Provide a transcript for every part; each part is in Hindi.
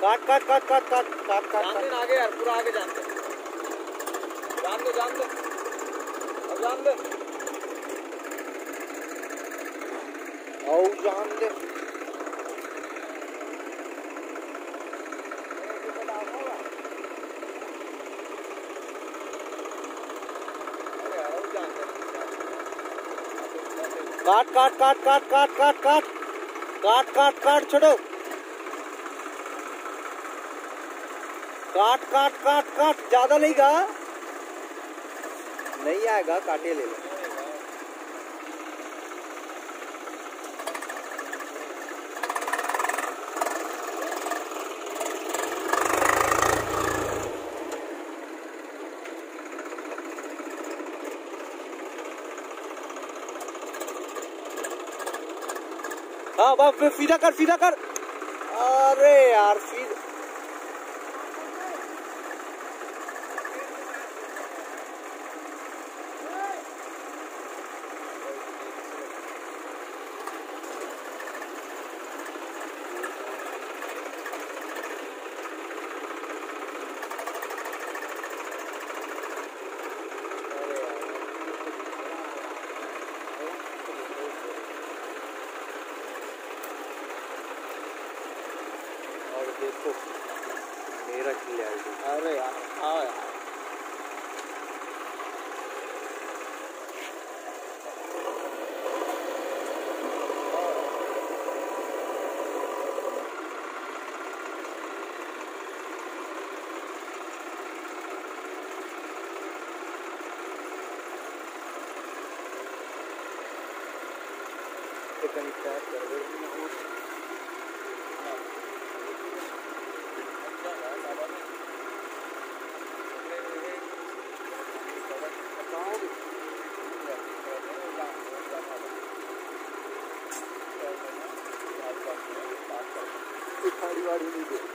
काट काट काट काट काट काट काट जान दे आगे यार, पूरा आगे जान दे, जान दे, जान दे, अब जान दे, और जान दे। काट काट काट काट काट काट काट काट काट काट छोड़ो, काट काट काट काट, ज्यादा नहीं गा, नहीं आएगा, काटे ले लो। हाँ बाप, सीधा कर, सीधा कर। अरे यार सीधा, देखो मेरा क्लियरिटी। अरे यार, हाँ यार, गाड़ी नहीं दे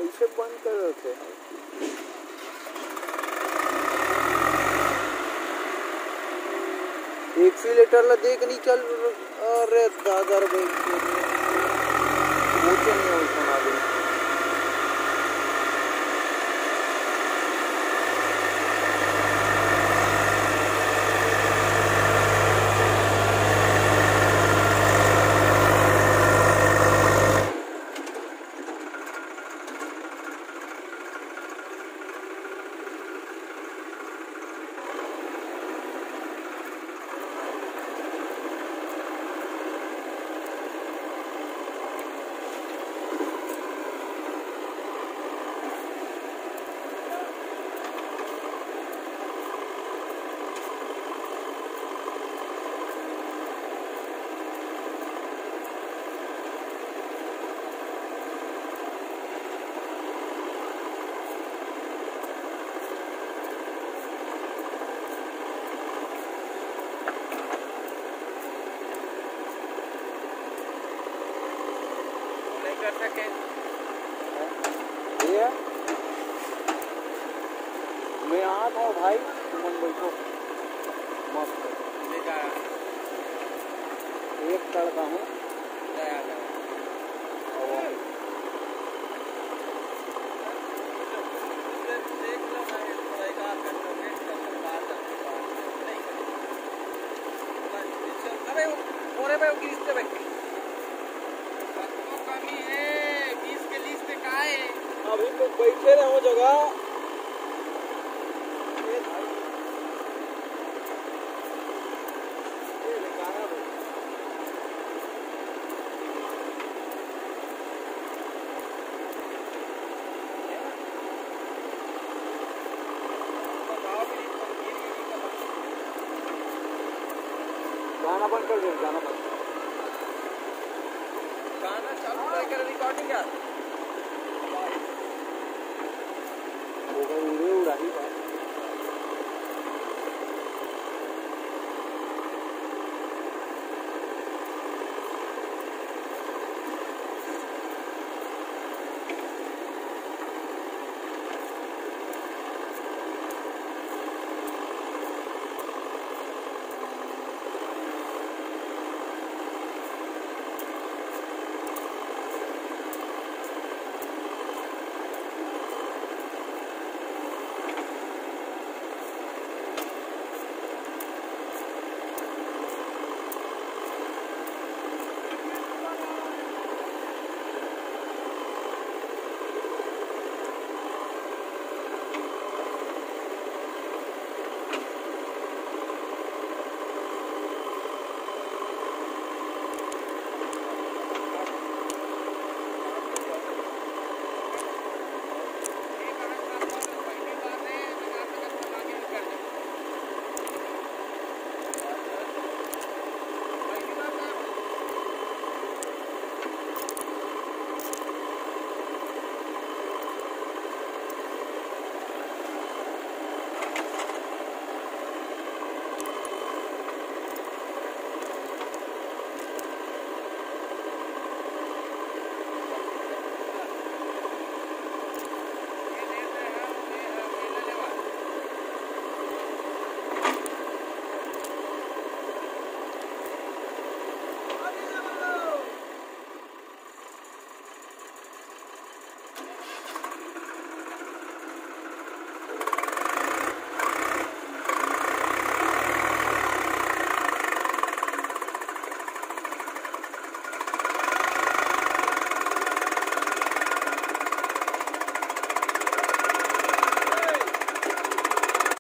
से बंद कर देते हैं। एक्सीलेटर ला देख नहीं चल। अरे दादा रे वो तो नहीं हो सुना दे। कर सके ये मैं आता हूँ भाई, तुम बैठो मस्त। एक तड़का हूँ अभी तो बैठे रहो जगह। गाना बंद कर दे, गाना बंद। गाना चालू कर रिकॉर्डिंग यार। वो उड़े उड़ा ही बात।